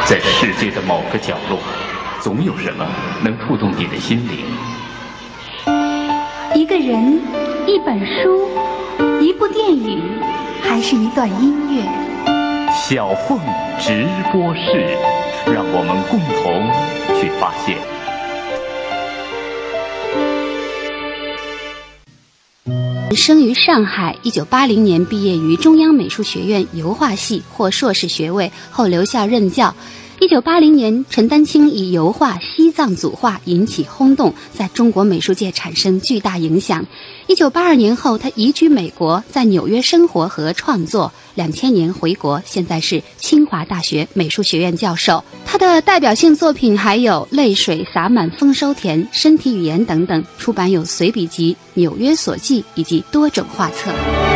在世界的某个角落，总有什么能触动你的心灵。 一个人，一本书，一部电影，还是一段音乐。 小凤直播室，让我们共同去发现。 生于上海，1980年毕业于中央美术学院油画系，获硕士学位，后留校任教。1980年，陈丹青以油画《西藏组画》引起轰动，在中国美术界产生巨大影响。1982年后，他移居美国，在纽约生活和创作。2000年回国，现在是清华大学美术学院教授。他的代表性作品还有《泪水洒满丰收田》《身体语言》等等，出版有随笔集《纽约所记》以及多种画册。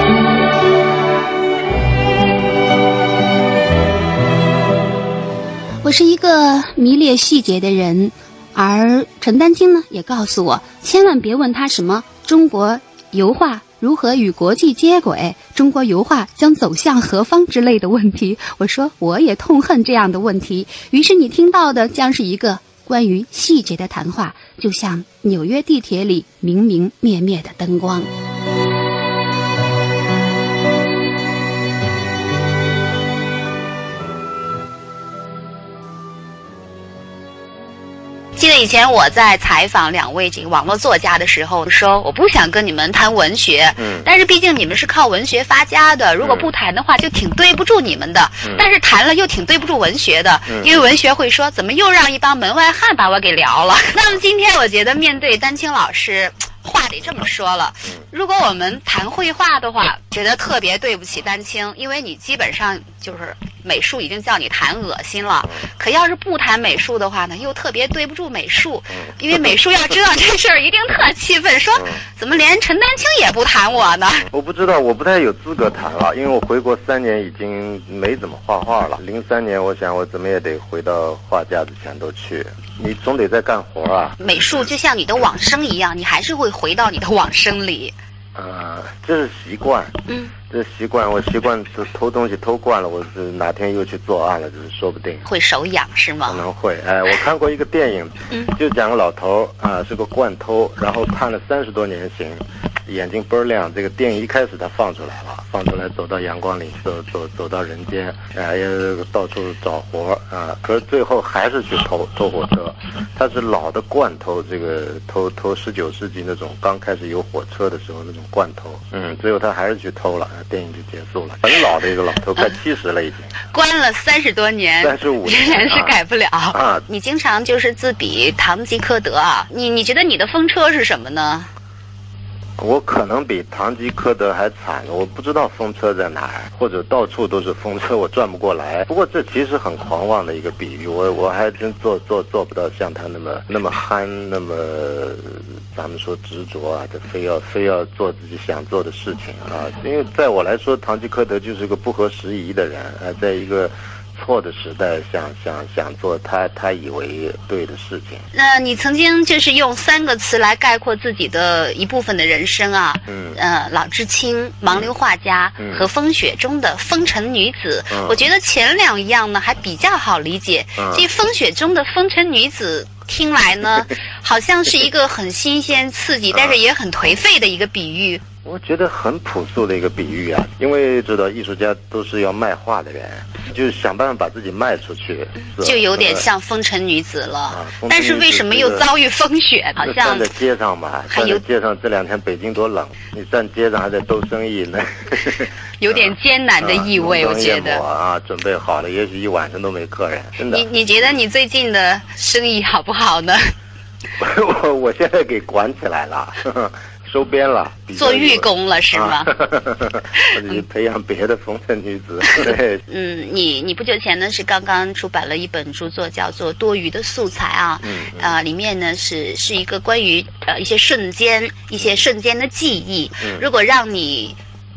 我是一个迷恋细节的人，而陈丹青呢也告诉我，千万别问他什么中国油画如何与国际接轨，中国油画将走向何方之类的问题。我说我也痛恨这样的问题。于是你听到的将是一个关于细节的谈话，就像纽约地铁里明明灭灭的灯光。 记得以前我在采访2位这个网络作家的时候，说我不想跟你们谈文学，但是毕竟你们是靠文学发家的，如果不谈的话，就挺对不住你们的。但是谈了又挺对不住文学的，因为文学会说怎么又让一帮门外汉把我给聊了。那么今天我觉得面对丹青老师，话得这么说了，如果我们谈绘画的话，觉得特别对不起丹青，因为你基本上就是美术已经叫你谈恶心了。可要是不谈美术的话呢，又特别对不住美术，因为美术要知道这事儿一定特气愤，说怎么连陈丹青也不谈我呢？ 我不知道，我不太有资格谈了，因为我回国3年已经没怎么画画了。03年我想我怎么也得回到画架子前头去，你总得在干活啊。 美术就像你的往生一样，你还是会回到你的往生里。 这是习惯，这是习惯。我习惯偷东西偷惯了，我是哪天又去作案了，这是说不定。 会手痒是吗？ 可能会。我看过一个电影，就讲个老头是个惯偷，然后判了30多年刑，眼睛倍儿亮。这个电影一开始他放出来了，放出来走到阳光里，走到人间，到处找活可是最后还是去偷火车。他是老的惯偷，这个偷19世纪那种刚开始有火车的时候那种惯偷。最后他还是去偷了，电影就结束了。很老的一个老头，快70了已经， 关了30多年 ，35年， 仍然是改不了。你经常就是自比堂吉诃德啊，你觉得你的风车是什么呢？ 我可能比堂吉诃德还惨，我不知道风车在哪儿，或者到处都是风车，我转不过来。不过这其实很狂妄的一个比喻，我还真做不到像他那么憨，那么咱们说执着啊，这非要做自己想做的事情啊。因为在我来说，堂吉诃德就是个不合时宜的人在一个错的时代想做他以为对的事情。 你曾经就是用3个词来概括自己的一部分的人生啊，老知青、盲流画家和风雪中的风尘女子。我觉得前2样呢还比较好理解，这风雪中的风尘女子听来呢，好像是一个很新鲜刺激，但是也很颓废的一个比喻。 我觉得很朴素的一个比喻啊，因为知道艺术家都是要卖画的人，就是想办法把自己卖出去， 就有点像风尘女子了。但是为什么又遭遇风雪？好像站在街上嘛，站在街上这2天北京多冷，你站街上还在兜生意呢， 有点艰难的意味，我觉得准备好了，也许一晚上都没客人。真的， 你觉得你最近的生意好不好呢？ 我现在给管起来了。收编了， 做寓工了是吗？ 你培养别的风尘女子。对， 你不久前呢是刚刚出版了一本著作，叫做《多余的素材》啊，里面呢是一个关于一些瞬间的记忆。如果让你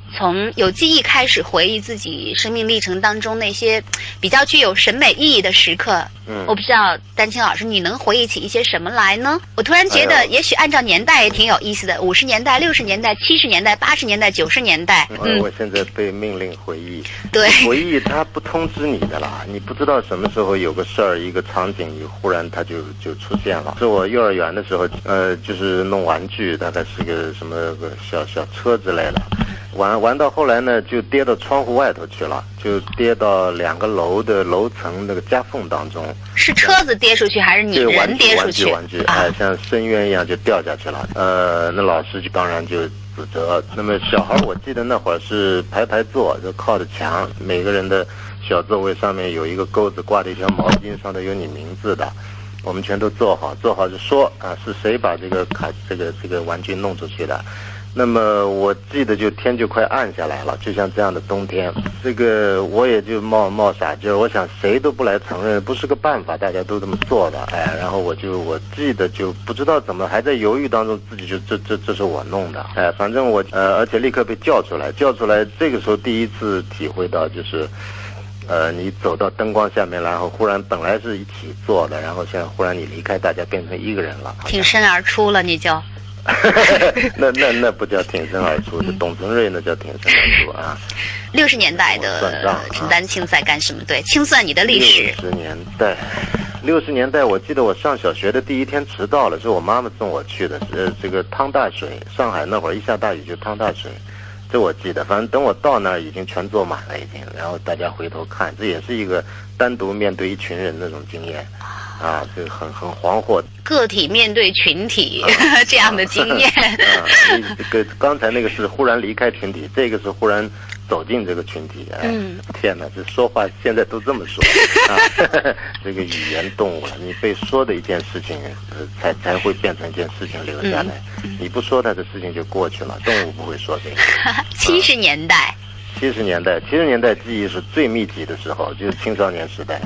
从有记忆开始回忆自己生命历程当中那些比较具有审美意义的时刻。我不知道丹青老师你能回忆起一些什么来呢？我突然觉得也许按照年代也挺有意思的，50年代、60年代、70年代、80年代、90年代。 我现在被命令回忆， 对， 回忆它不通知你的啦，你不知道什么时候有个事儿、一个场景，你忽然它就出现了。是我幼儿园的时候，就是弄玩具，大概是个什么个小车之类的。玩到后来呢，就跌到窗户外头去了，就跌到2个楼的楼层那个夹缝当中。是车子跌出去还是你人跌出去？ 玩具，像深渊一样就掉下去了。那老师就当然就指责。那么小孩我记得那会儿是排坐，就靠着墙，每个人的小座位上面有一个钩子，挂着一条毛巾，上头有你名字的。我们全都坐好就说是谁把这个玩具弄出去的。那么我记得就天就快暗下来了，就像这样的冬天，这个我也就冒傻劲儿，我想谁都不来承认，不是个办法，大家都这么做的，然后我记得就不知道怎么还在犹豫当中，自己就这是我弄的，反正我而且立刻被叫出来，这个时候第一次体会到就是。你走到灯光下面，然后忽然本来是一起坐的，然后现在忽然你离开大家，变成一个人了， 挺身而出了，你就。 那不叫挺身而出，就董存瑞那叫挺身而出啊。 60年代的陈丹青在干什么？对，清算你的历史。 60年代，我记得我上小学的第一天迟到了，是我妈妈送我去的，这个趟大水，上海那会儿一下大雨就趟大水。这我记得，反正等我到那儿已经全坐满了，已经。然后大家回头看，这也是一个单独面对一群人那种经验，这个很惶惑。 个体面对群体这样的经验。 刚才那个是忽然离开群体，这个是忽然走进这个群体。天哪，这说话现在都这么说这个语言动物了，你被说的一件事情，才会变成一件事情留下来。你不说它的事情就过去了，动物不会说这个。 70年代 ，70年代记忆是最密集的时候，就是青少年时代。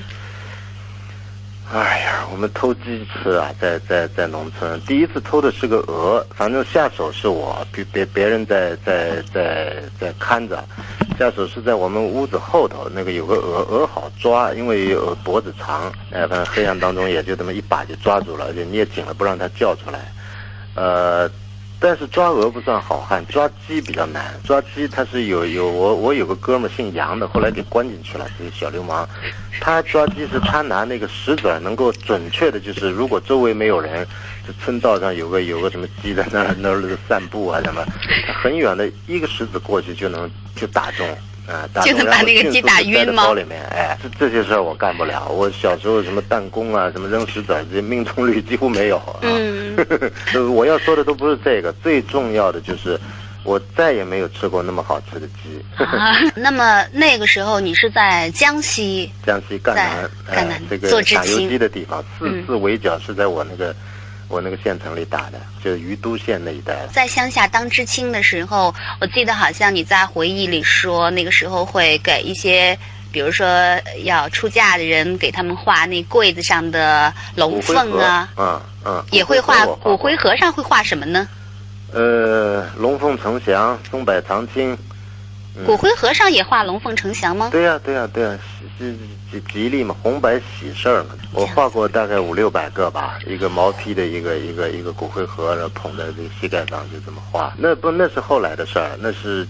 哎呀，我们偷鸡吃啊，在农村，第一次偷的是个鹅，反正下手是我，别人在看着，下手是在我们屋子后头那个有个鹅好抓，因为鹅脖子长，反正黑暗当中也就这么一把就抓住了，而且捏紧了不让它叫出来，但是抓鹅不算好汉，抓鸡比较难。抓鸡他是我有个哥们姓杨的，后来给关进去了，这个小流氓。他抓鸡是他拿那个石子能够准确的，就是如果周围没有人，这村道上有个什么鸡在那儿散步啊什么，他很远的一个石子过去就打中。 就能把那个鸡打晕吗？ 包里面，这些事儿我干不了。我小时候什么弹弓啊，什么扔石子，这命中率几乎没有。我要说的都不是这个，最重要的就是我再也没有吃过那么好吃的鸡。 那么那个时候你是在江西赣南这个打游击的地方，4次围剿是在我那个县城里打的，就是于都县那一带了。 在乡下当知青的时候，我记得好像你在回忆里说，那个时候会给一些，比如说要出嫁的人，给他们画那柜子上的龙凤啊，也会画骨灰盒上会画什么呢？ 龙凤呈祥，松柏长青。 骨灰盒上也画龙凤呈祥吗？ 对呀，吉利嘛，红白喜事儿嘛。我画过大概500-600个吧，一个毛坯的一个骨灰盒，然后捧在这个膝盖上，就这么画。那是后来的事儿，那是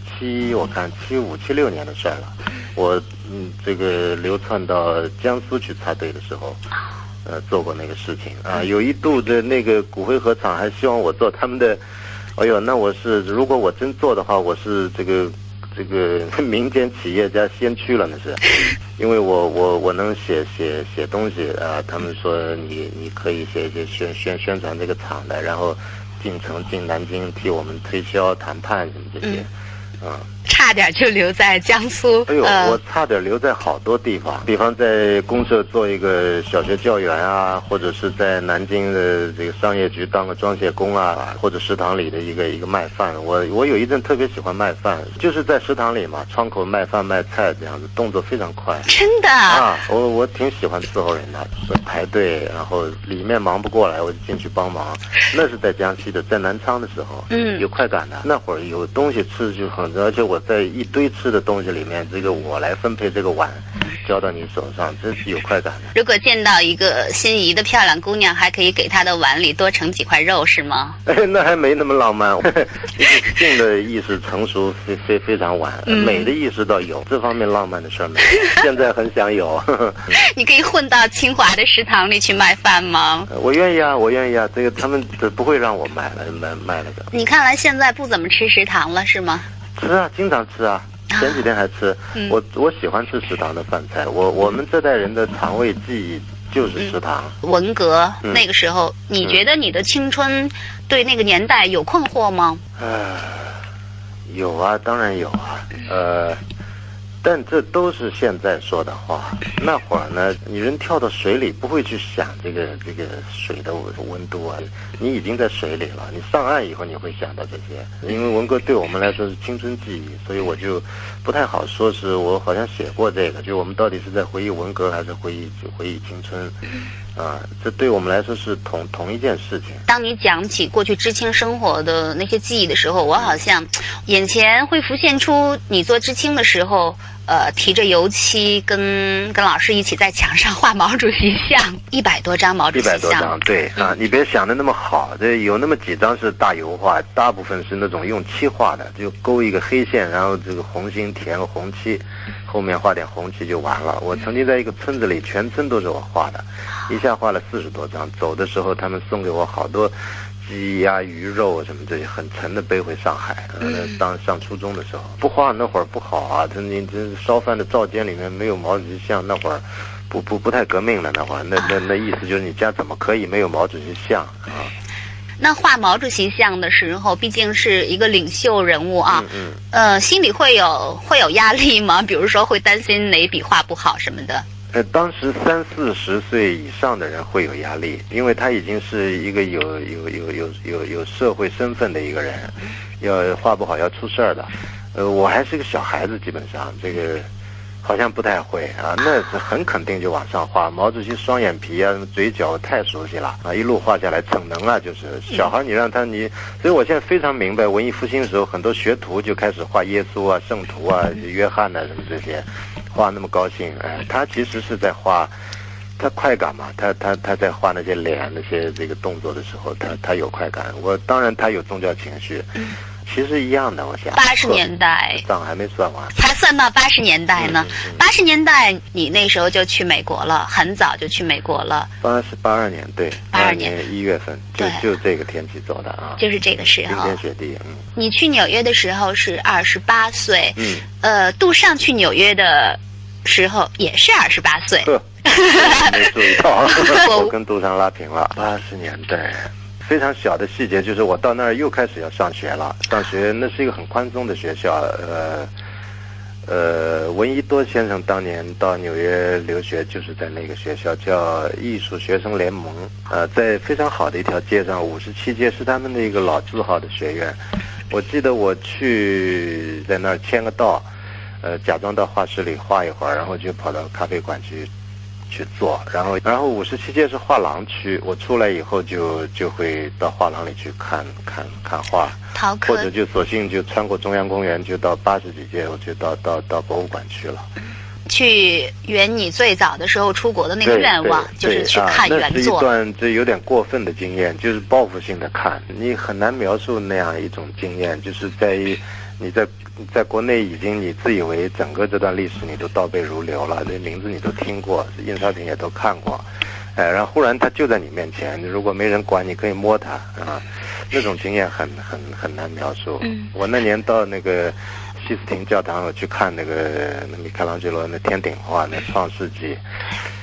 75、76年的事儿了。我这个流窜到江苏去插队的时候，做过那个事情啊。有一度的那个骨灰盒厂还希望我做他们的，哎呦，那如果我真做的话，我是这个民间企业家先驱了，那是，因为我能写东西啊，他们说你可以写一些宣传这个厂的，然后进南京替我们推销谈判什么这些， 差点就留在江苏。 哎呦，我差点留在好多地方，比方在公社做一个小学教员啊，或者是在南京的这个商业局当个装卸工啊，或者食堂里的一个卖饭。我有一阵特别喜欢卖饭，就是在食堂里嘛，窗口卖饭卖菜这样子，动作非常快。 真的啊，我挺喜欢伺候人的，排队，然后里面忙不过来，我就进去帮忙。那是在江西的，在南昌的时候，有快感的。那会儿有东西吃就很，而且我在一堆吃的东西里面，这个我来分配这个碗，交到你手上，这是有快感的。 如果见到一个心仪的漂亮姑娘，还可以给她的碗里多盛几块肉，是吗？ 那还没那么浪漫。性的意识成熟非常晚，美的意识倒有，这方面浪漫的事儿没有。现在很想有。 你可以混到清华的食堂里去卖饭吗？ 我愿意啊，我愿意啊。这个他们不会让我卖了的。 你看来现在不怎么吃食堂了，是吗？ 吃啊，经常吃啊。前几天还吃。我喜欢吃食堂的饭菜。我们这代人的肠胃记忆就是食堂。 文革那个时候，你觉得你的青春对那个年代有困惑吗？ 有啊，当然有啊。但这都是现在说的话。那会儿呢，你人跳到水里不会去想这个水的温度啊，你已经在水里了。你上岸以后你会想到这些。因为文革对我们来说是青春记忆，所以我就不太好说是我好像写过这个，就我们到底是在回忆文革还是回忆青春。这对我们来说是同一件事情。当你讲起过去知青生活的那些记忆的时候，我好像眼前会浮现出你做知青的时候，提着油漆跟老师一起在墙上画毛主席像，100多张毛主席像。100多张，对啊，你别想的那么好，这有那么几张是大油画，大部分是那种用漆画的，就勾一个黑线，然后这个红心填个红漆，后面画点红漆就完了。我曾经在一个村子里，全村都是我画的，一下画了40多张。走的时候，他们送给我好多鸡鸭鱼肉什么这些很沉的背回上海。当上初中的时候，不画那会儿不好啊，你这烧饭的灶间里面没有毛主席像，那会儿不太革命了。那会儿那意思就是你家怎么可以没有毛主席像啊？那画毛主席像的时候，毕竟是一个领袖人物啊，心里会有压力吗？比如说会担心哪笔画不好什么的？当时30、40岁以上的人会有压力，因为他已经是一个有社会身份的一个人，要画不好要出事儿的。我还是个小孩子，基本上这个好像不太会啊，那是很肯定就往上画。毛主席双眼皮啊，嘴角太熟悉了啊，一路画下来，逞能啊，就是小孩你让他所以我现在非常明白，文艺复兴的时候，很多学徒就开始画耶稣啊、圣徒啊、约翰啊什么这些。画那么高兴，他其实是在画，他快感嘛，他在画那些脸那些这个动作的时候，他有快感。当然他有宗教情绪，其实一样的。我想80年代账还没算完，才算到80年代呢。80年代你那时候就去美国了，很早就去美国了。82年，对，82年1月份，就这个天气走的啊，就是这个时候，冰天雪地。你去纽约的时候是28岁，杜尚去纽约的时候也是28岁。没注意到，我跟杜尚拉平了。80年代。非常小的细节就是我到那儿又开始要上学了。上学那是一个很宽松的学校，闻一多先生当年到纽约留学就是在那个学校，叫艺术学生联盟。在非常好的一条街上，57街是他们的一个老字号的学院。我记得我去在那儿签个到，假装到画室里画一会儿，然后就跑到咖啡馆去做，然后57街是画廊区，我出来以后就会到画廊里去看画，或者就索性就穿过中央公园，就到80几街，我就到博物馆去了。去圆你最早的时候出国的那个愿望，就是去看原作。那是一段这有点过分的经验，就是报复性的看，你很难描述那样一种经验，就是在于你在国内已经你自以为整个这段历史你都倒背如流了，这名字你都听过，印刷品也都看过，然后忽然它就在你面前，如果没人管你可以摸它啊，那种经验很难描述。我那年到那个西斯廷教堂，我去看那米开朗基罗那天顶画那《创世纪》，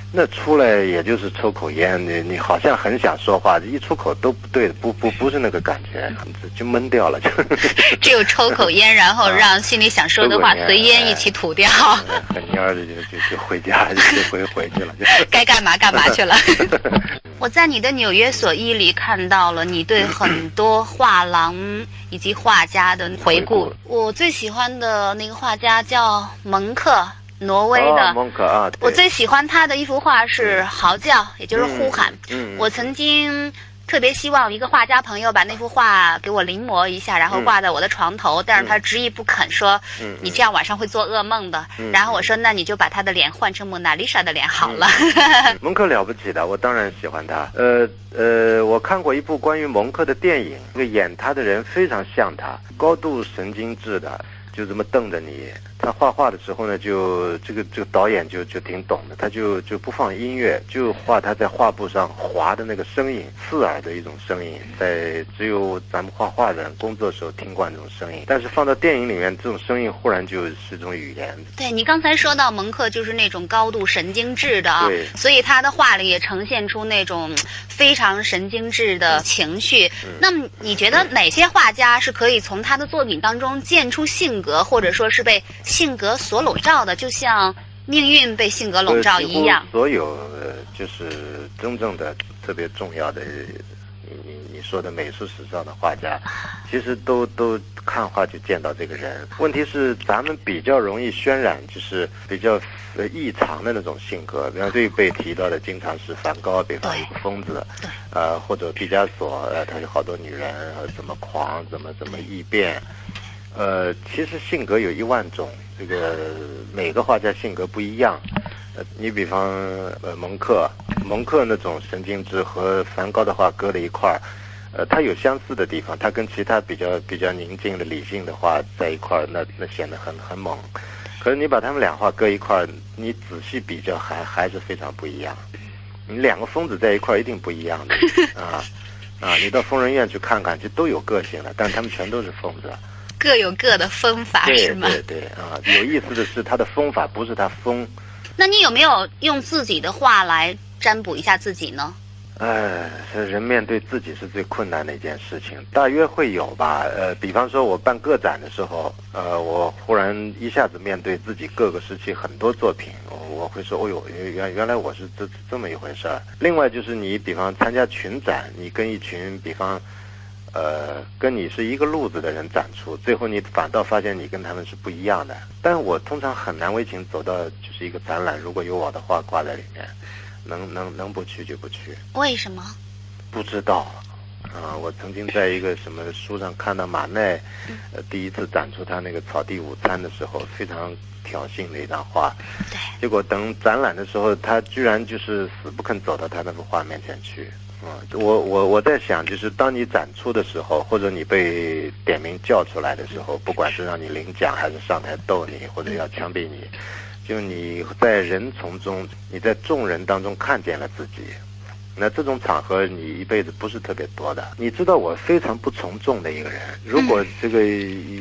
那出来也就是抽口烟，你好像很想说话，一出口都不对，不是那个感觉，就闷掉了，就只有抽口烟，然后让心里想说的话随烟一起吐掉。 很蔫的就回家，就回去了， 该干嘛干嘛去了。我在你的纽约所一里看到了你对很多画廊以及画家的回顾。我最喜欢的那个画家叫蒙克。挪威的蒙克啊， 我最喜欢他的一幅画是嚎叫，也就是呼喊。我曾经特别希望一个画家朋友把那幅画给我临摹一下，然后挂在我的床头，但是他执意不肯，说你这样晚上会做噩梦的。然后我说那你就把他的脸换成蒙娜丽莎的脸好了。 蒙克了不起的，我当然喜欢他。我看过一部关于蒙克的电影，那个演他的人非常像他，高度神经质的，就这么瞪着你。他画画的时候呢，就这个导演就挺懂的，他就不放音乐，就画他在画布上划的那个声音，刺耳的一种声音，在只有咱们画画的人工作的时候听惯这种声音，但是放到电影里面，这种声音忽然就是一种语言。 对，你刚才说到蒙克就是那种高度神经质的啊， 对， 所以他的画里也呈现出那种非常神经质的情绪。那么你觉得哪些画家是可以从他的作品当中见出性格，或者说是被性格所笼罩的，就像命运被性格笼罩一样？ 所有就是真正的特别重要的，你说的美术史上的画家，其实都看画就见到这个人。问题是咱们比较容易渲染，就是比较异常的那种性格，比方最被提到的经常是梵高，比方一个疯子，或者毕加索，他有好多女人，怎么狂，怎么异变。其实性格有10000种，这个每个画家性格不一样。你比方蒙克那种神经质和梵高的画搁在一块儿，他有相似的地方，他跟其他比较宁静的理性的画在一块儿，那显得很猛。可是你把他们俩画搁一块儿，你仔细比较还是非常不一样。你2个疯子在一块儿一定不一样的你到疯人院去看看，就都有个性了，但他们全都是疯子。 各有各的风法，是吗？ 对有意思的是他的风法不是他疯。 那你有没有用自己的画来占卜一下自己呢？ 人面对自己是最困难的一件事情，大约会有吧。比方说我办个展的时候，我忽然一下子面对自己各个时期很多作品，我会说，哦呦，原来我是这么一回事儿。另外就是你比方参加群展，你跟一群比方跟你是一个路子的人展出，最后你反倒发现你跟他们是不一样的。但我通常很难为情走到就是一个展览，如果有我的画挂在里面，能不去就不去。 为什么？ 不知道。我曾经在一个什么书上看到马奈，第一次展出他那个草地午餐的时候，非常挑衅的一张画。 对。 结果等展览的时候，他居然就是死不肯走到他那幅画面前去。我在想，就是当你展出的时候，或者你被点名叫出来的时候，不管是让你领奖，还是上台逗你，或者要枪毙你，就你在人丛中，你在众人当中看见了自己。那这种场合你一辈子不是特别多的。你知道我非常不从众的一个人，如果这个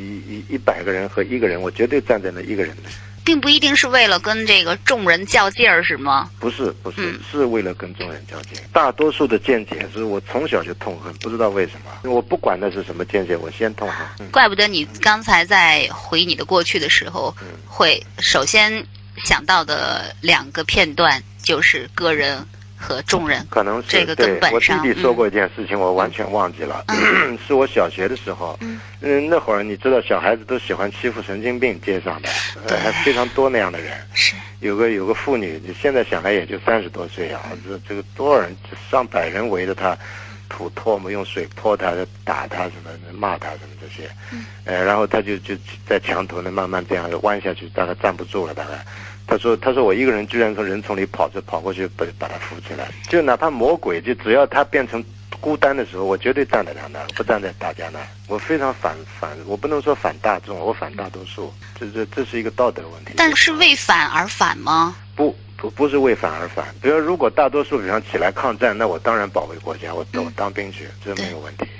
100个人和1个人，我绝对站在那1个人的。 并不一定是为了跟这个众人较劲儿，是吗？ 不是，是为了跟众人较劲。大多数的见解是我从小就痛恨，不知道为什么。我不管那是什么见解，我先痛恨。 怪不得你刚才在回忆你的过去的时候，会首先想到的2个片段就是个人和众人， 可能是这个根本上。 我弟弟说过一件事情，我完全忘记了，是我小学的时候，那会儿你知道小孩子都喜欢欺负神经病，街上的，还非常多那样的人。是有个妇女，现在想来也就30多岁啊，这个多少人，上百人围着她，吐唾沫，用水泼她，打她什么，骂她什么这些，然后她就在墙头呢慢慢这样弯下去，大概站不住了，大概。他说我一个人居然从人丛里跑过去把他扶起来，就哪怕魔鬼，就只要他变成孤单的时候，我绝对站在他那儿，不站在大家那儿。我非常反，我不能说反大众，我反大多数，这是一个道德问题。 但是为反而反吗？ 不是为反而反。比如如果大多数比方起来抗战，那我当然保卫国家，我当兵去，这没有问题。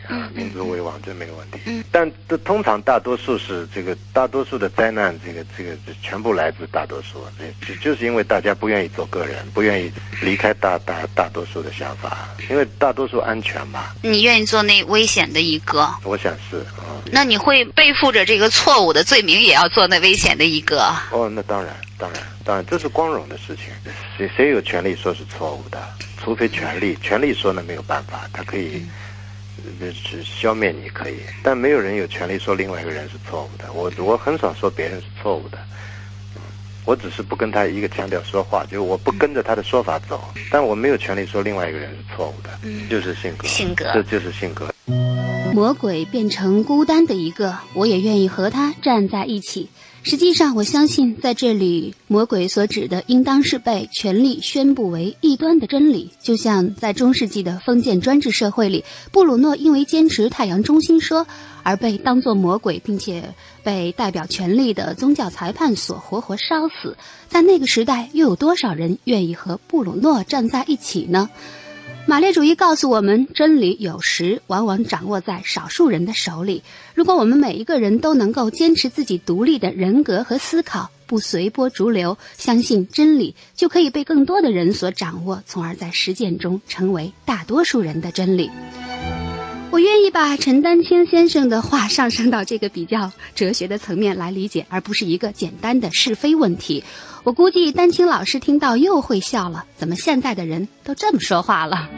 民族为王，这没有问题。但通常大多数是大多数的灾难，这个全部来自大多数，就是因为大家不愿意做个人，不愿意离开大多数的想法，因为大多数安全嘛。 你愿意做那危险的一个？我想是那你会背负着这个错误的罪名，也要做那危险的一个？ 那当然，这是光荣的事情。谁有权利说是错误的？除非权力说那没有办法，他可以消灭你，可以，但没有人有权利说另外一个人是错误的。我很少说别人是错误的，我只是不跟他一个腔调说话，就我不跟着他的说法走，但我没有权利说另外一个人是错误的，就是性格，这就是性格。 魔鬼变成孤单的一个，我也愿意和他站在一起。实际上我相信在这里魔鬼所指的应当是被权力宣布为异端的真理，就像在中世纪的封建专制社会里，布鲁诺因为坚持太阳中心说而被当作魔鬼，并且被代表权力的宗教裁判所活活烧死。在那个时代又有多少人愿意和布鲁诺站在一起呢？马列主义告诉我们，真理有时往往掌握在少数人的手里。如果我们每一个人都能够坚持自己独立的人格和思考，不随波逐流，相信真理，就可以被更多的人所掌握，从而在实践中成为大多数人的真理。我愿意把陈丹青先生的话上升到这个比较哲学的层面来理解，而不是一个简单的是非问题。我估计丹青老师听到又会笑了，怎么现在的人都这么说话了？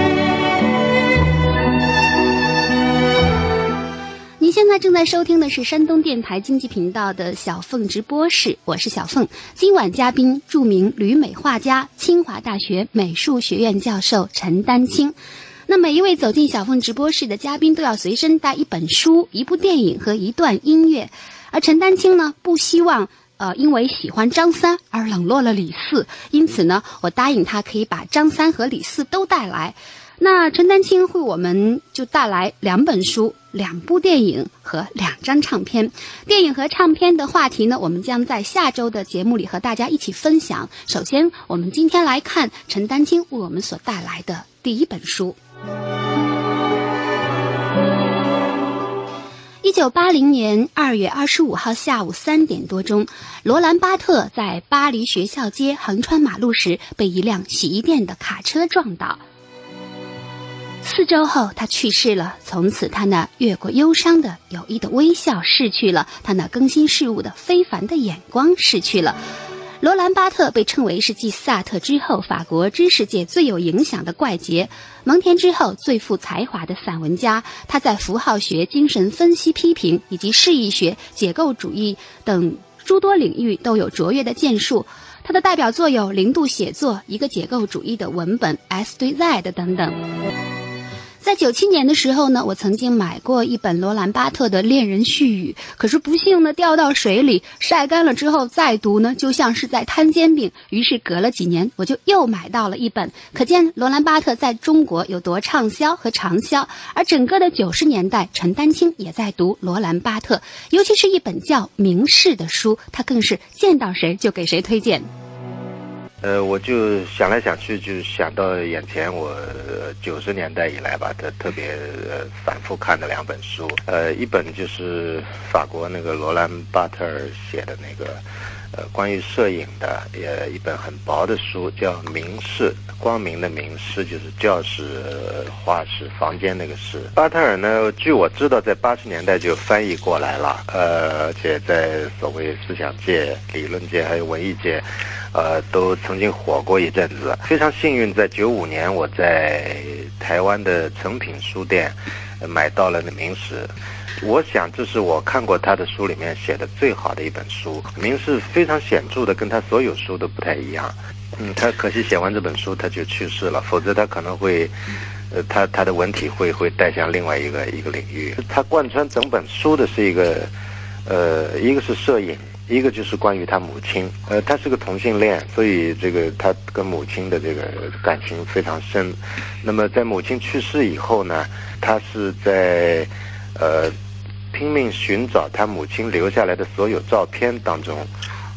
您现在正在收听的是山东电台经济频道的小凤直播室，我是小凤。今晚嘉宾著名旅美画家、清华大学美术学院教授陈丹青。那每一位走进小凤直播室的嘉宾都要随身带一本书、一部电影和一段音乐，而陈丹青呢，不希望因为喜欢张三而冷落了李四，因此呢，我答应他可以把张三和李四都带来。那陈丹青为我们就带来2本书、2部电影和2张唱片。电影和唱片的话题呢，我们将在下周的节目里和大家一起分享。首先，我们今天来看陈丹青为我们所带来的第1本书。1980年2月25号下午3点多钟，罗兰巴特在巴黎学校街横穿马路时被一辆洗衣店的卡车撞倒。4周后他去世了，从此他那越过忧伤的友谊的微笑逝去了，他那更新事物的非凡的眼光逝去了。罗兰巴特被称为是继萨特之后法国知识界最有影响的怪杰，蒙田之后最富才华的散文家。他在符号学、精神分析批评以及释义学、解构主义等诸多领域都有卓越的建树。他的代表作有《零度写作》、一个解构主义的文本 S 对 Z 等等。在97年的时候呢，我曾经买过一本罗兰巴特的《恋人絮语》，可是不幸呢掉到水里，晒干了之后再读呢，就像是在摊煎饼。于是隔了几年，我就又买到了一本，可见罗兰巴特在中国有多畅销和长销。而整个的90年代，陈丹青也在读罗兰巴特，尤其是一本叫《明示》的书，他更是见到谁就给谁推荐。 我就想来想去，就想到眼前我90年代以来吧，特别反复看的2本书，一本就是法国那个罗兰巴特尔写的那个关于摄影的一本很薄的书，叫《明示》，光明的明，示就是教室、画室、房间那个室。巴特尔呢，据我知道，在80年代就翻译过来了，而且在所谓思想界、理论界还有文艺界。都曾经火过一阵子。非常幸运，在95年我在台湾的诚品书店买到了那《明示》。我想这是我看过他的书里面写的最好的一本书。《明示》非常显著的跟他所有书都不太一样。他可惜写完这本书他就去世了，否则他可能会他的文体会带向另外一个领域。他贯穿整本书的是一个是摄影，一个就是关于他母亲，他是个同性恋，所以这个他跟母亲的这个感情非常深。那么在母亲去世以后呢，他是在拼命寻找他母亲留下来的所有照片当中，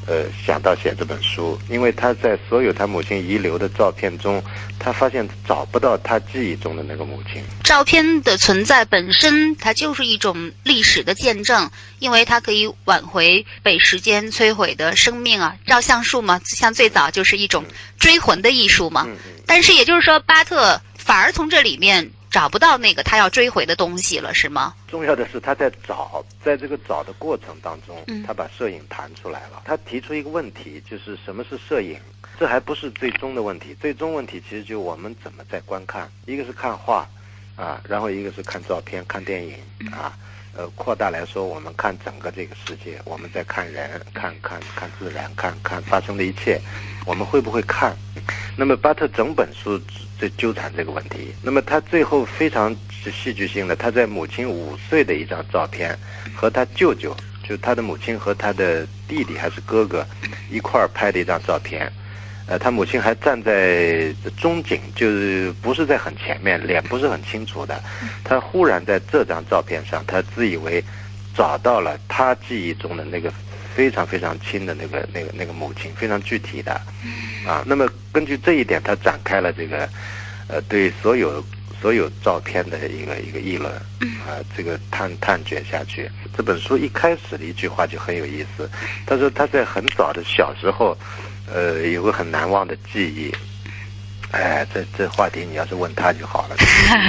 想到写这本书，因为他在所有他母亲遗留的照片中，他发现找不到他记忆中的那个母亲。 照片的存在本身，它就是一种历史的见证，因为它可以挽回被时间摧毁的生命啊。照相术嘛，像最早就是一种追魂的艺术嘛。但是也就是说，巴特反而从这里面找不到那个他要追回的东西了，是吗？ 重要的是他在这个找的过程当中，他把摄影谈出来了。他提出一个问题，就是什么是摄影？这还不是最终的问题，最终问题其实就我们怎么在观看，一个是看画啊，然后一个是看照片、看电影啊。扩大来说，我们看整个这个世界，我们在看人、看自然、看发生的一切，我们会不会看？那么巴特整本书在纠缠这个问题。那么他最后非常戏剧性的，他在母亲5岁的一张照片和他舅舅，就他的母亲和他的弟弟还是哥哥一块儿拍的一张照片。他母亲还站在中景，就是不是在很前面，脸不是很清楚的。他忽然在这张照片上，他自以为找到了他记忆中的那个非常非常亲的那个母亲，非常具体的啊。那么根据这一点，他展开了这个对所有照片的一个议论啊，这个探掘下去。这本书一开始的一句话就很有意思，他说他在很早的小时候。有个很难忘的记忆，这话题你要是问他就好了。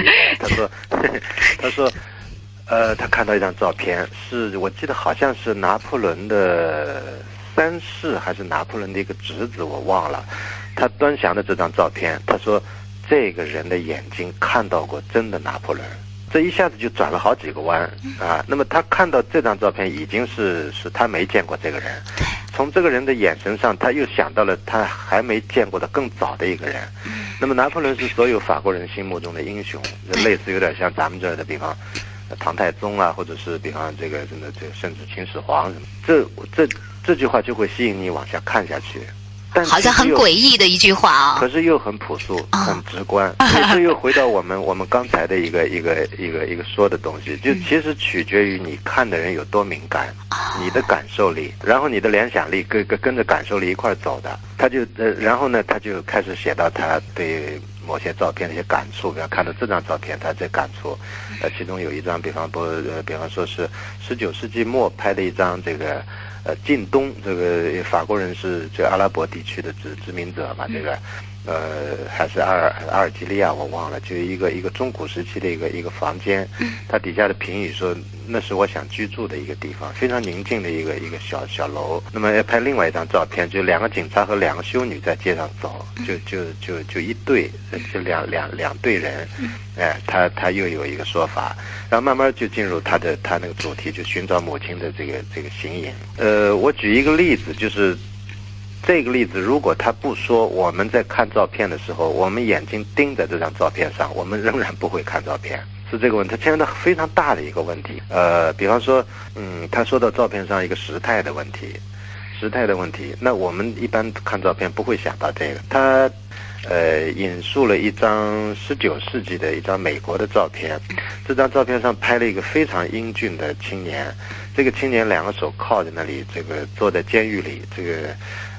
他说，他看到一张照片，是我记得好像是拿破仑的3世还是拿破仑的一个侄子，我忘了。他端详的这张照片，他说这个人的眼睛看到过真的拿破仑。这一下子就转了好几个弯啊！那么他看到这张照片，已经是他没见过这个人。从这个人的眼神上，他又想到了他还没见过的更早的一个人。那么拿破仑是所有法国人心目中的英雄，类似有点像咱们这儿的，比方唐太宗啊，或者是比方这个甚至秦始皇什么。这句话就会吸引你往下看下去。 好像很诡异的一句话啊， 可是又很朴素，很直观。所以这又回到我们刚才的一个说的东西，就其实取决于你看的人有多敏感，你的感受力，然后你的联想力跟着感受力一块走的。然后呢，他就开始写到他对某些照片的一些感触，比方看到这张照片，他在感触。其中有一张，比方说是19世纪末拍的一张这个。近东这个法国人是这阿拉伯地区的殖民者嘛，这个还是阿尔及利亚我忘了，就一个中古时期的一个房间，它底下的评语说那是我想居住的一个地方，非常宁静的一个小楼。那么要拍另外一张照片，就2个警察和2个修女在街上走，就一对，就两队人，他又有一个说法，然后慢慢就进入他那个主题，就寻找母亲的这个形影。我举一个例子，就是这个例子，如果他不说，我们在看照片的时候，我们眼睛盯在这张照片上，我们仍然不会看照片，是这个问题，它牵扯到非常大的一个问题。比方说，他说到照片上一个时态的问题，那我们一般看照片不会想到这个。他引述了一张19世纪的一张美国的照片，这张照片上拍了一个非常英俊的青年，这个青年2个手靠在那里，这个坐在监狱里，这个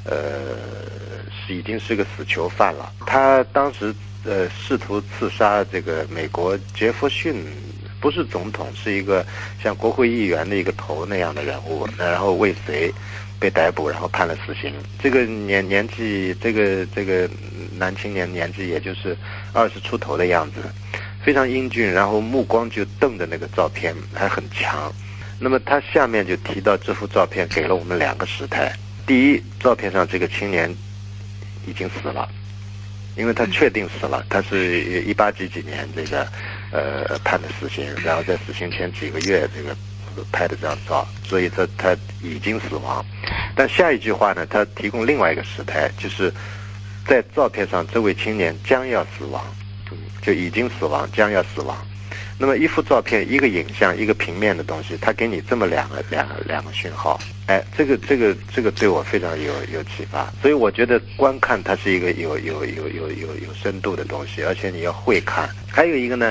已经是个死囚犯了。他当时试图刺杀这个美国杰弗逊，不是总统，是一个像国会议员的一个头那样的人物，然后未遂被逮捕，然后判了死刑。这个年纪，这个男青年年纪也就是20出头的样子，非常英俊，然后目光就瞪着那个照片，还很强。那么他下面就提到这幅照片给了我们2个时态。第一，照片上这个青年已经死了，因为他确定死了，他是18几年这个判的死刑，然后在死刑前几个月这个拍的这张照，所以他已经死亡。但下一句话呢，他提供另外一个时态，就是在照片上这位青年将要死亡，就已经死亡，将要死亡。那么一幅照片，一个影像，一个平面的东西，它给你这么两个讯号，这个对我非常有启发。所以我觉得观看它是一个有深度的东西，而且你要会看。还有一个呢，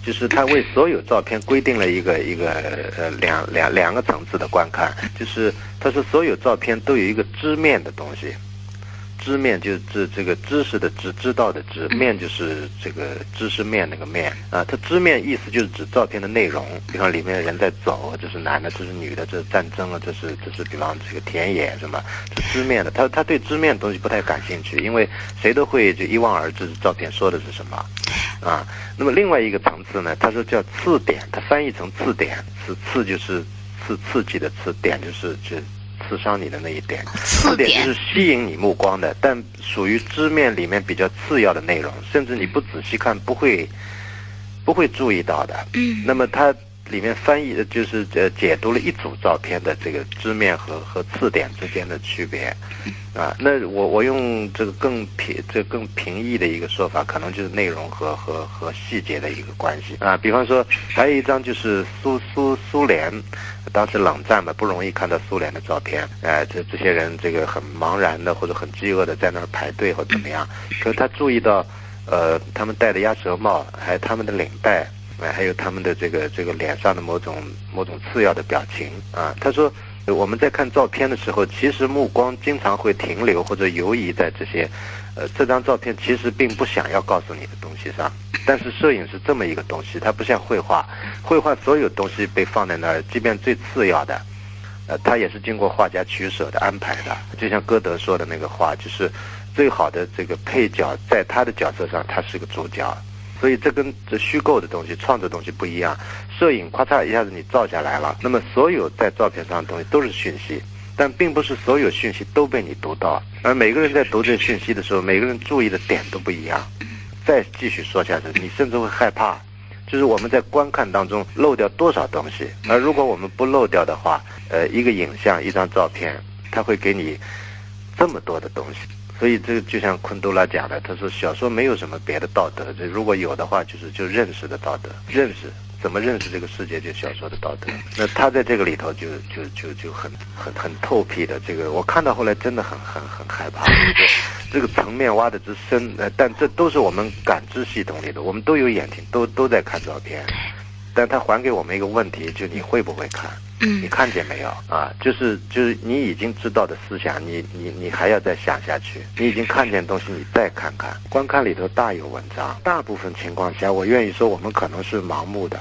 就是他为所有照片规定了两个层次的观看，就是他说所有照片都有一个知面的东西。知面就是这个知识的知道的知，面就是这个知识面那个面啊。它知面意思就是指照片的内容，比方里面人在走，这是男的，这是女的，这是战争啊，这是比方这个田野什么，这知面的。他对知面的东西不太感兴趣，因为谁都会就一望而知照片说的是什么啊。那么另外一个层次呢，他说叫刺点，他翻译成刺点，刺就是刺激的刺，点就是刺伤你的那一点，刺点就是吸引你目光的，但属于知面里面比较次要的内容，甚至你不仔细看不会注意到的。那么它里面翻译的就是解读了一组照片的这个知面和刺点之间的区别啊。那我用这个更平易的一个说法，可能就是内容和细节的一个关系啊。比方说还有一张就是苏联。当时冷战嘛，不容易看到苏联的照片，这些人这个很茫然的或者很饥饿的在那儿排队或怎么样，可是他注意到，他们戴的鸭舌帽，还有他们的领带，还有他们的这个脸上的某种次要的表情啊。他说我们在看照片的时候，其实目光经常会停留或者游移在这些，这张照片其实并不想要告诉你的东西上。但是摄影是这么一个东西，它不像绘画，绘画所有东西被放在那儿，即便最次要的，它也是经过画家取舍的安排的。就像歌德说的那个话，就是最好的这个配角在他的角色上，他是个主角。所以这跟这虚构的东西、创作的东西不一样。摄影咔嚓一下子你照下来了，那么所有在照片上的东西都是讯息，但并不是所有讯息都被你读到，而每个人在读这讯息的时候，每个人注意的点都不一样。再继续说下去，你甚至会害怕，就是我们在观看当中漏掉多少东西，而如果我们不漏掉的话，一个影像、一张照片，它会给你这么多的东西。所以这个就像昆多拉讲的，他说小说没有什么别的道德，这如果有的话，就认识的道德，认识怎么认识这个世界，就小说的道德。那他在这个里头就很透辟的，这个我看到后来真的很害怕。这个层面挖的之深，但这都是我们感知系统里的，我们都有眼睛，都在看照片，但他还给我们一个问题，就你会不会看？你看见没有啊？就是你已经知道的思想，你还要再想下去。你已经看见东西，你再看看。观看里头大有文章。大部分情况下，我愿意说我们可能是盲目的。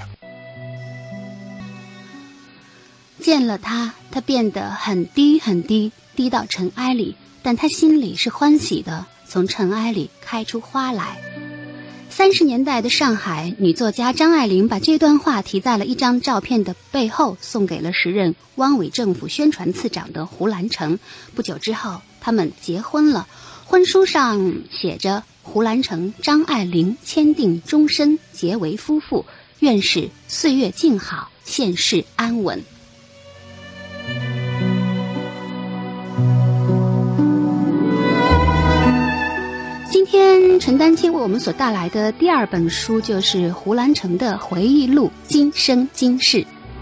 见了他变得很低很低，低到尘埃里，但他心里是欢喜的，从尘埃里开出花来。30年代的上海，女作家张爱玲把这段话题在了一张照片的背后，送给了时任汪伪政府宣传次长的胡兰成。不久之后，他们结婚了，婚书上写着胡兰成、张爱玲签订终身，结为夫妇，愿是岁月静好，现世安稳。今天陈丹青为我们所带来的第2本书就是胡兰成的回忆录《今生今世》。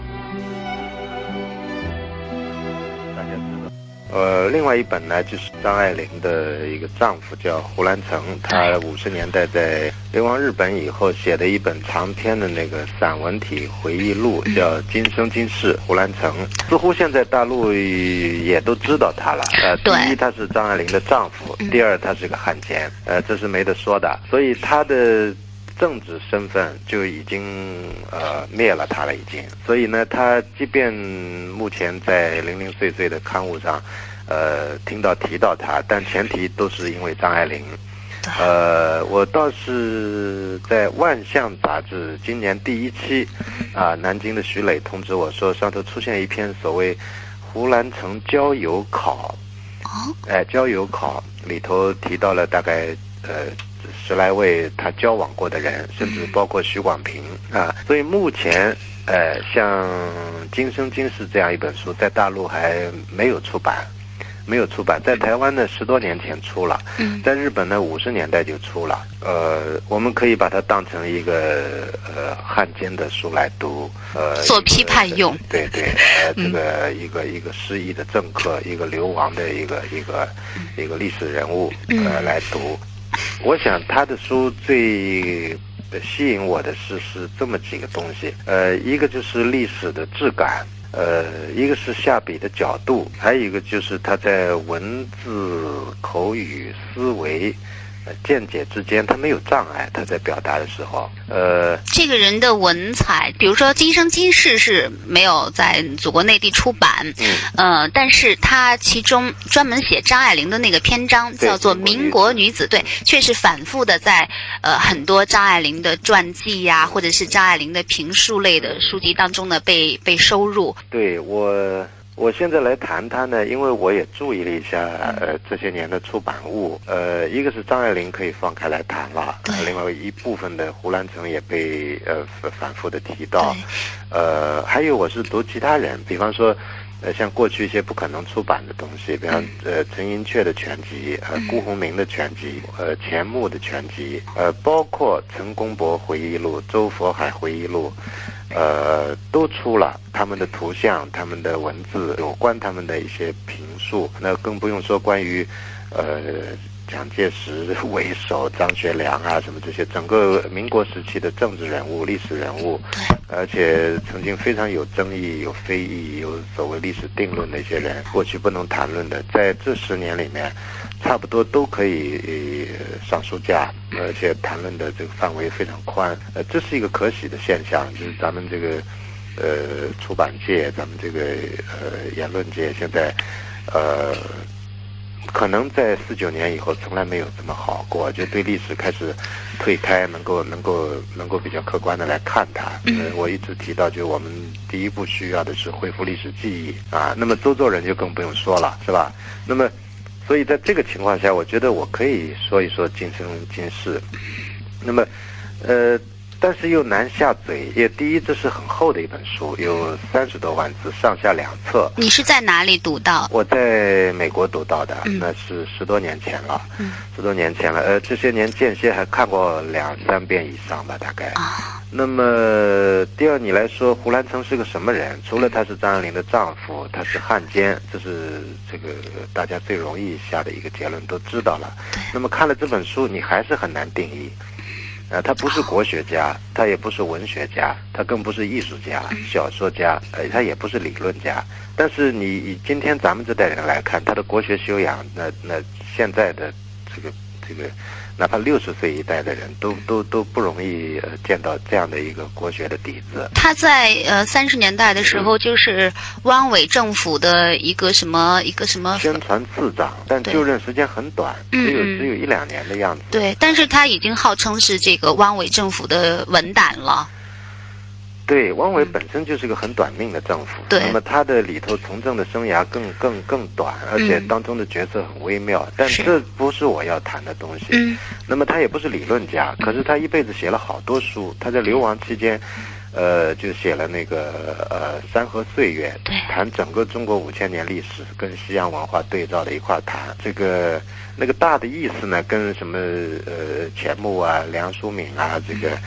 大家知道，另外一本呢就是张爱玲的一个丈夫叫胡兰成，他50年代在流亡日本以后写的一本长篇的那个散文体回忆录，叫《今生今世》。胡兰成似乎现在大陆也都知道他了。第一，他是张爱玲的丈夫；第二，他是个汉奸。这是没得说的。所以他的政治身份就已经灭了他了，已经。所以呢，他即便目前在零零碎碎的刊物上，提到他，但前提都是因为张爱玲。我倒是在《万象》杂志今年第1期，南京的徐磊通知我说，上头出现一篇所谓胡兰成交友考。交友考里头提到了大概10来位他交往过的人，甚至包括许广平啊。所以目前像《今生今世》这样一本书在大陆还没有出版，在台湾呢10多年前出了，在日本呢50年代就出了。我们可以把它当成一个汉奸的书来读， 做批判用。 对，这个一个失意的政客，一个流亡的一个历史人物来读。我想他的书最吸引我的是这么几个东西，一个就是历史的质感，一个是下笔的角度，还有一个就是他在文字、口语、思维、见解之间，他没有障碍。他在表达的时候， 这个人的文采，比如说《今生今世》是没有在祖国内地出版，但是他其中专门写张爱玲的那个篇章叫做《民国女子》，对，确实反复的在很多张爱玲的传记呀，或者是张爱玲的评述类的书籍当中呢被收入。 对，我现在来谈它呢，因为我也注意了一下这些年的出版物，一个是张爱玲可以放开来谈了，另外一部分的胡兰成也被反复的提到，还有我是读其他人，比方说像过去一些不可能出版的东西，比方陈寅恪的全集，辜鸿铭的全集，钱穆的全集，包括陈公博回忆录、周佛海回忆录。都出了他们的图像、他们的文字，有关他们的一些评述。那更不用说关于蒋介石为首、张学良啊什么这些整个民国时期的政治人物、历史人物，而且曾经非常有争议、有非议、有所谓历史定论的一些人，过去不能谈论的，在这10年里面，差不多都可以上书架，而且谈论的这个范围非常宽。这是一个可喜的现象，就是咱们这个出版界、咱们这个言论界现在可能在49年以后从来没有这么好过，就对历史开始退开，能够比较客观的来看它。我一直提到，就我们第一步需要的是恢复历史记忆啊。那么周作人就更不用说了，是吧？那么，所以在这个情况下，我觉得我可以说一说今生今世。那么，但是又难下嘴。也第一，这是很厚的一本书，有30多万字，上下2册。你是在哪里读到？ 我在美国读到的，那是10多年前了，10多年前了。这些年间歇还看过2、3遍以上吧，大概。那么第二，你来说胡兰成是个什么人？除了他是张爱玲的丈夫，他是汉奸，这是这个大家最容易下的一个结论，都知道了。那么看了这本书，你还是很难定义。他不是国学家，他也不是文学家，他更不是艺术家、小说家，他也不是理论家。但是你以今天咱们这代人来看，他的国学修养，那现在的这个，哪怕60岁一代的人都不容易见到这样的一个国学的底子。 他在30年代的时候，就是汪伪政府的一个什么宣传次长，但就任时间很短，只有1、2年的样子。 对，但是他已经号称是这个汪伪政府的文胆了。 对，汪伪本身就是个很短命的政府，那么他的里头从政的生涯更短，而且当中的角色很微妙，但这不是我要谈的东西。那么他也不是理论家，可是他一辈子写了好多书。他在流亡期间，就写了那个《山河岁月》，谈整个中国5000年历史跟西洋文化对照的一块谈。那个大的意思呢，跟什么钱穆啊、梁漱溟啊，这个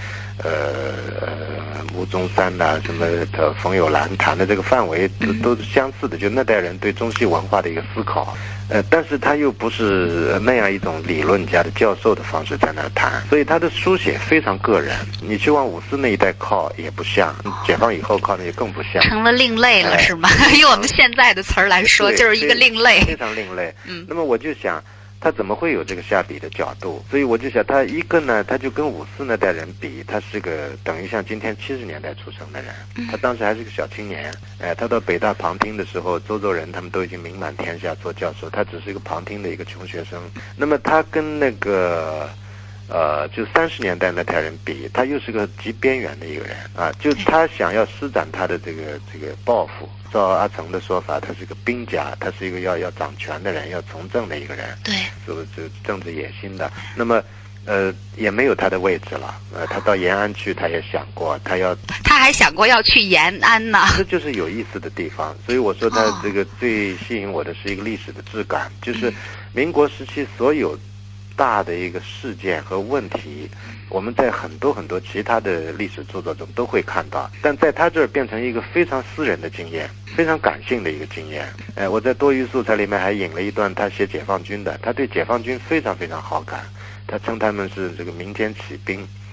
牟宗三呐、什么冯友兰谈的这个范围都是相似的，就那代人对中西文化的一个思考。但是他又不是那样一种理论家的教授的方式在那谈，所以他的书写非常个人。你去往54那一代靠也不像，解放以后靠那也更不像， 成了另类了，是吗？用我们现在的词儿来说，就是一个另类， 非常另类。那么我就想，他怎么会有这个下笔的角度？所以我就想，他一个呢，他就跟54那代人比，他是个等于像今天70年代出生的人，他当时还是个小青年。他到北大旁听的时候，周作人他们都已经名满天下做教授，他只是一个旁听的一个穷学生。那么他跟那个就30年代那代人比，他又是个极边缘的一个人啊！就他想要施展他的这个抱负。照阿成的说法，他是个兵家，他是一个要掌权的人，要从政的一个人， 对， 有政治野心的。那么，也没有他的位置了。他到延安去，他也想过，他还想过要去延安呢。 这就是有意思的地方。所以我说他这个最吸引我的是一个历史的质感，就是民国时期所有大的一个事件和问题，我们在很多其他的历史著作中都会看到，但在他这儿变成一个非常私人的经验，非常感性的一个经验。我在多余素材里面还引了一段他写解放军的，他对解放军非常好感，他称他们是这个民间起兵。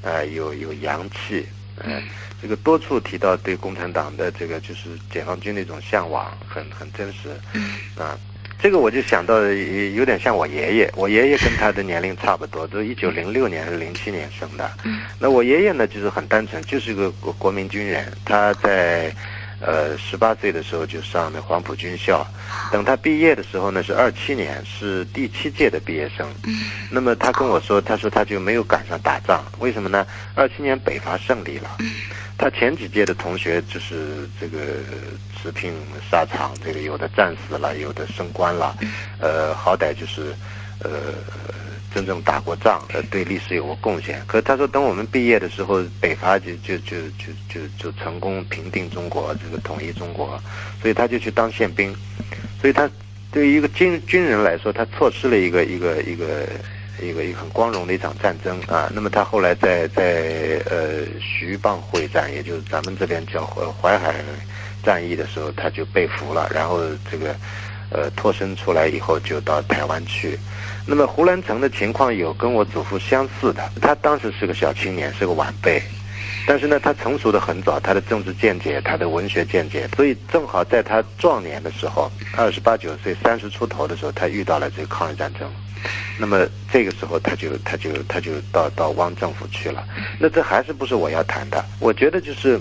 有洋气，这个多处提到对共产党的这个就是解放军的一种向往，很真实，这个我就想到有点像我爷爷跟他的年龄差不多，都1906年还是07年生的。那我爷爷呢，就是很单纯，就是个国民军人，他在18岁的时候就上的黄埔军校，等他毕业的时候呢是27年，是第7届的毕业生。那么他跟我说，他说他就没有赶上打仗，为什么呢？27年北伐胜利了，他前几届的同学就是这个持平沙场，这个有的战死了，有的升官了，好歹就是真正打过仗，对历史有过贡献。可他说，等我们毕业的时候，北伐就成功平定中国，这个统一中国，所以他就去当宪兵。所以他对于一个军人来说，他错失了一个很光荣的一场战争啊。那么他后来在徐蚌会战，也就是咱们这边叫淮海战役的时候，他就被俘了，然后这个脱身出来以后就到台湾去。那么胡兰成的情况有跟我祖父相似的，他当时是个小青年，是个晚辈，但是呢他成熟的很早，他的政治见解，他的文学见解，所以正好在他壮年的时候，28、29岁30出头的时候，他遇到了这个抗日战争。那么这个时候他就到汪政府去了。那这还是不是我要谈的，我觉得就是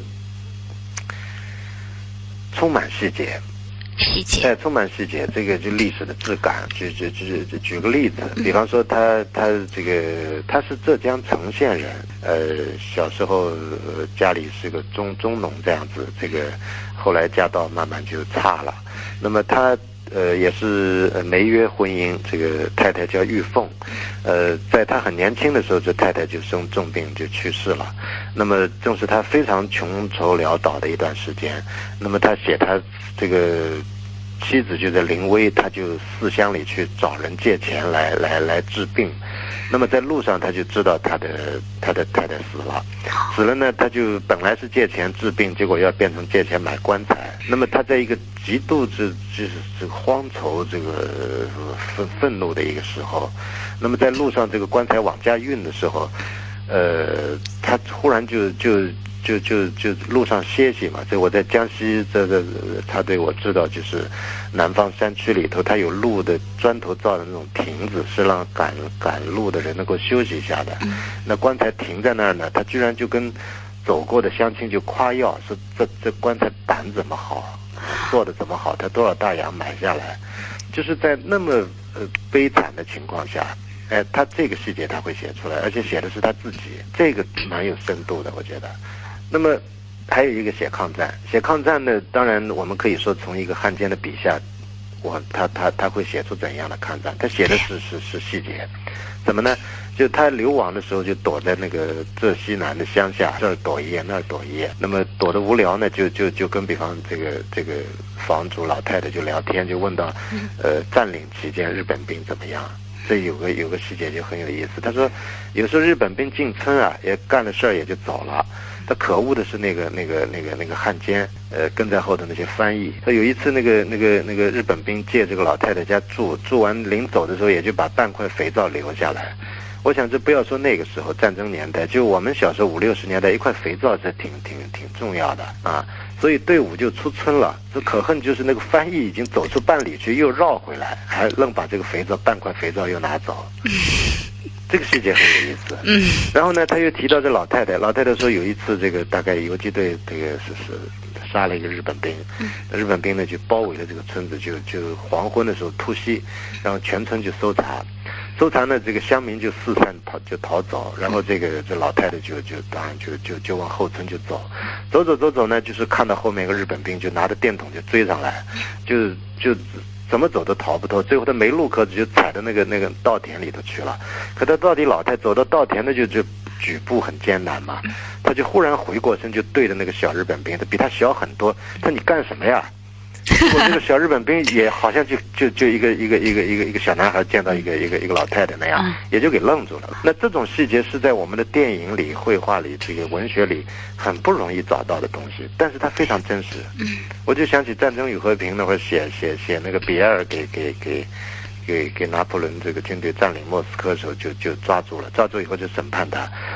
充满细节，充满细节，这个就历史的质感。举个例子，比方说他是浙江城县人，小时候家里是个中农这样子，这个后来家道慢慢就差了。那么他也是媒约婚姻，这个太太叫玉凤，在他很年轻的时候，这太太就生重病就去世了。那么正是他非常穷愁潦倒的一段时间。那么他写他这个妻子就在临危，他就四乡里去找人借钱来治病。那么在路上他就知道他的太太死了呢，他就本来是借钱治病，结果要变成借钱买棺材。那么他在一个极度就是荒愁这个愤怒的一个时候，那么在路上这个棺材往家运的时候，他忽然就路上歇息嘛。这我在江西这插队，我知道就是南方山区里头，它有路的砖头造的那种亭子，是让赶路的人能够休息一下的。那棺材停在那儿呢，他居然就跟走过的乡亲就夸耀，说这棺材胆怎么好，做的怎么好，他多少大洋买下来。就是在那么悲惨的情况下，他这个细节他会写出来，而且写的是他自己，这个蛮有深度的，我觉得。那么还有一个写抗战呢，当然我们可以说从一个汉奸的笔下，他会写出怎样的抗战？他写的是细节，怎么呢？就他流亡的时候就躲在那个浙西南的乡下，这儿躲一夜那儿躲一夜。那么躲得无聊呢，就跟比方这个房主老太太就聊天，就问到占领期间日本兵怎么样。这有个细节就很有意思。他说有时候日本兵进村啊，也干了事儿也就走了。他可恶的是那个汉奸，跟在后头那些翻译。他有一次那个日本兵借这个老太太家住完临走的时候，也就把半块肥皂留下来。我想这不要说那个时候战争年代，就我们小时候50、60年代，一块肥皂是挺重要的啊。所以队伍就出村了。这可恨就是那个翻译已经走出半里去，又绕回来，还愣把这个半块肥皂又拿走。这个细节很有意思。然后呢，他又提到这老太太说有一次这个大概游击队这个是杀了一个日本兵，日本兵呢就包围了这个村子，就黄昏的时候突袭，然后全村就搜查呢，这个乡民就四散逃走，然后这老太太当然就往后村就走呢，就是看到后面一个日本兵就拿着电筒就追上来，就怎么走都逃不脱，最后他没路可走，就踩到那个稻田里头去了。可他到底老太走到稻田呢，就举步很艰难嘛，他就忽然回过身就对着那个小日本兵，他比他小很多，他说你干什么呀？结果这个小日本兵也好像就一个小男孩见到一个老太太那样，也就给愣住了。那这种细节是在我们的电影里、绘画里、这个文学里很不容易找到的东西，但是它非常真实。我就想起《战争与和平》那会儿写那个比埃尔给拿破仑这个军队占领莫斯科的时候就抓住了，抓住以后就审判他，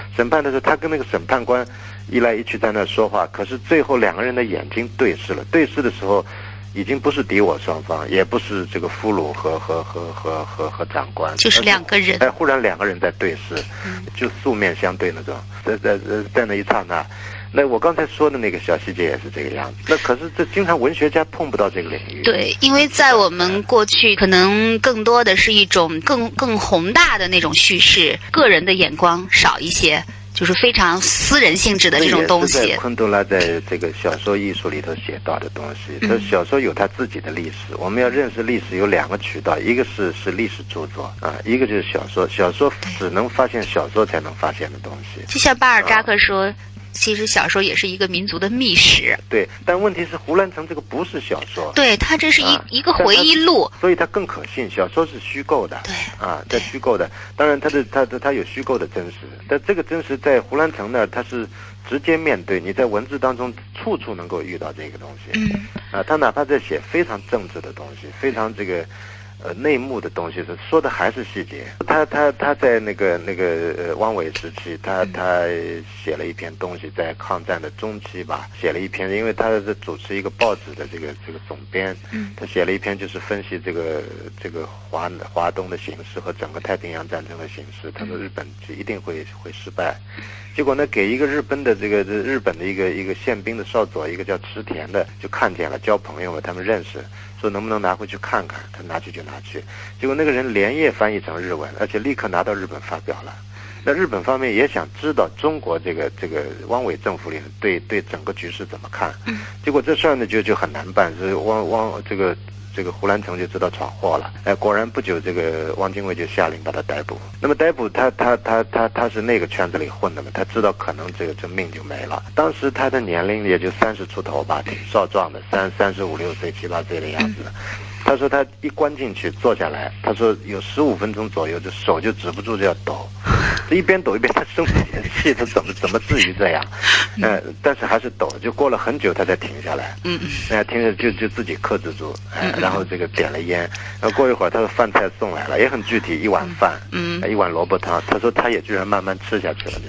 审判的时候，他跟那个审判官一来一去在那说话，可是最后两个人的眼睛对视了，对视的时候，已经不是敌我双方，也不是这个俘虏和长官， 就是两个人。 忽然两个人在对视，就素面相对那种，在那一刹那。那我刚才说的那个小细节也是这个样子。那可是这经常文学家碰不到这个领域。 对，因为在我们过去可能更多的是一种更宏大的那种叙事，个人的眼光少一些，就是非常私人性质的这种东西。 这也是在昆德拉在这个小说艺术里头写到的东西。他小说有他自己的历史，我们要认识历史有两个渠道，一个是历史著作啊，一个就是小说。小说只能发现小说才能发现的东西。 就像巴尔扎克说。其实小说也是一个民族的秘史。 对，但问题是胡兰成这个不是小说， 对，它这是一个回忆录， 所以它更可信。小说是虚构的， 对啊，它虚构的。当然，它有虚构的真实，但这个真实在胡兰成那儿，它是直接面对，你在文字当中处处能够遇到这个东西。他哪怕在写非常政治的东西，非常这个。内幕的东西是说的还是细节。他在那个汪伪时期，他写了一篇东西，在抗战的中期吧，写了一篇，因为他是主持一个报纸的这个总编，他写了一篇就是分析这个华东的形势和整个太平洋战争的形势，他说日本就一定会失败。结果呢，给一个日本的一个宪兵的少佐，一个叫池田的，就看见了，交朋友了，他们认识，说能不能拿回去看看，他拿去就拿去。结果那个人连夜翻译成日文，而且立刻拿到日本发表了。那日本方面也想知道中国这个汪伪政府里对整个局势怎么看。结果这事儿呢就很难办，是这个胡兰成就知道闯祸了，果然不久这个汪精卫就下令把他逮捕。那么逮捕他是那个圈子里混的嘛，他知道可能这命就没了。当时他的年龄也就30出头吧，挺少壮的，35、6岁、7、8岁的样子。他说他一关进去坐下来，他说有15分钟左右，这手就止不住就要抖，这一边抖一边他生气，他怎么至于这样？但是还是抖，就过了很久他才停下来。停下就自己克制住，然后这个点了烟，然后过一会儿他的饭菜送来了，也很具体，一碗饭，一碗萝卜汤。他说他也居然慢慢吃下去了，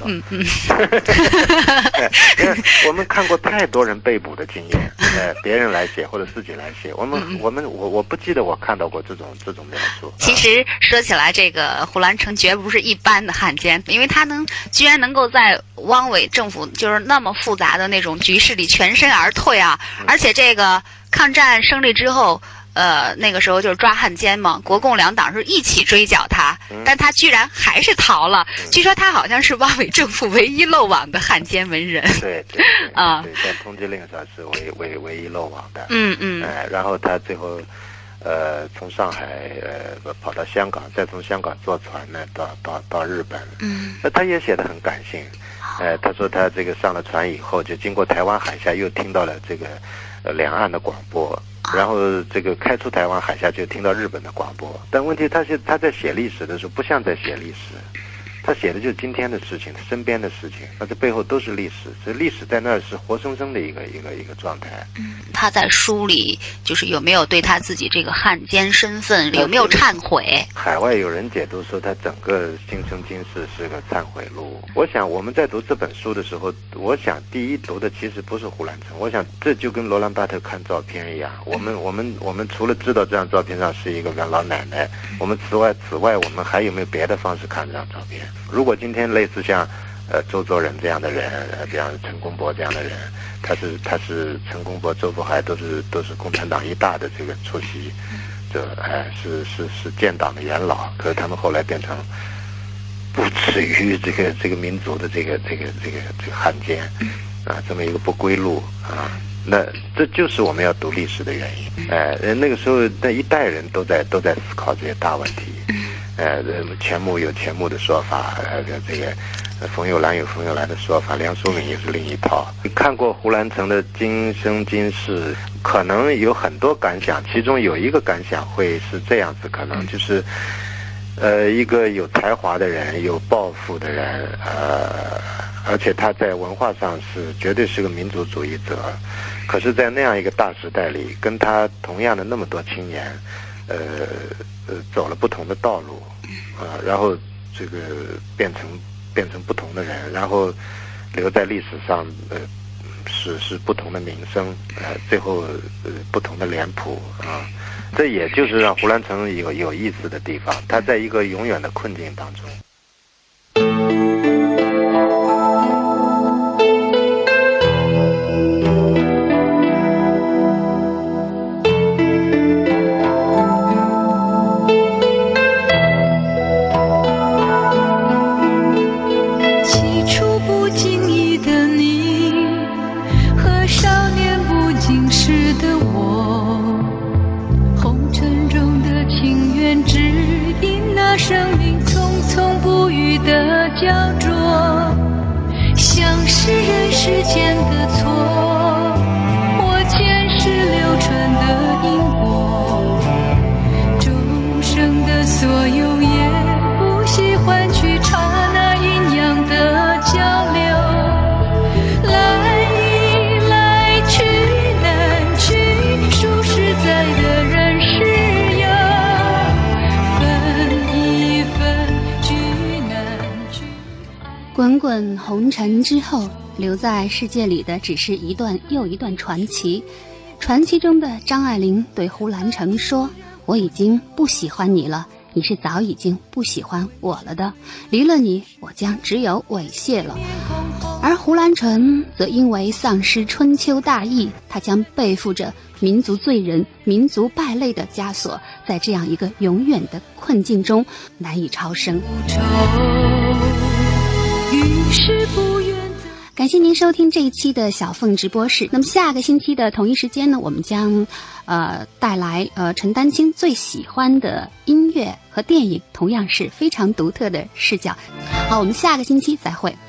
我们看过太多人被捕的经验，别人来写或者自己来写，我不记得我看到过这种描述。 其实说起来，这个胡兰成绝不是一般的汉奸，因为他居然能够在汪伪政府就是那么复杂的那种局势里全身而退啊！而且这个抗战胜利之后，那个时候就是抓汉奸嘛，国共两党是一起追剿他，但他居然还是逃了。据说他好像是汪伪政府唯一漏网的汉奸文人。 对，在通缉令上是唯一漏网的。然后他最后从上海跑到香港，再从香港坐船呢到日本。那他也写得很感性。他说他这个上了船以后，就经过台湾海峡，又听到了这个两岸的广播，然后这个开出台湾海峡就听到日本的广播。但问题他在写历史的时候不像在写历史，他写的就是今天的事情，身边的事情，那这背后都是历史，所以历史在那儿是活生生的一个状态。 他在书里就是有没有对他自己这个汉奸身份有没有忏悔？ 海外有人解读说他整个今生今世是个忏悔录。我想我们在读这本书的时候，我想第一读的其实不是胡兰成，我想这就跟罗兰巴特看照片一样，我们除了知道这张照片上是一个老奶奶，我们此外我们还有没有别的方式看这张照片？如果今天类似像周作人这样的人，比方陈公博这样的人，他是陈公博、周佛海都是共产党一大的这个出席，是建党的元老，可是他们后来变成不耻于这个民族的这个汉奸啊，这么一个不归路啊。那这就是我们要读历史的原因。那个时候那一代人都在思考这些大问题。钱穆有钱穆的说法，这个冯友兰有冯友兰的说法，梁漱溟也是另一套。你看过胡兰成的今生今世，可能有很多感想，其中有一个感想会是这样子，可能就是一个有才华的人，有抱负的人，而且他在文化上绝对是个民族主义者，可是在那样一个大时代里，跟他同样的那么多青年走了不同的道路，然后这个变变成不同的人，然后留在历史上，是不同的名声，最后不同的脸谱啊，这也就是让胡兰成有意思的地方，他在一个永远的困境当中。 生命匆匆不语的焦灼，像是人世间的错，或前世流传的因果，众生的所有也不喜欢去刹那阴阳的交流，来一来去难去，说实在的人世有滚滚红尘之后，留在世界里的只是一段又一段传奇。传奇中的张爱玲对胡兰成说：“我已经不喜欢你了，你是早已经不喜欢我了的。离了你，我将只有猥亵了。”而胡兰成则因为丧失春秋大义，他将背负着民族罪人、民族败类的枷锁，在这样一个永远的困境中难以超生。感谢您收听这一期的小凤直播室。那么下个星期的同一时间呢，我们将带来陈丹青最喜欢的音乐和电影，同样是非常独特的视角。好，我们下个星期再会。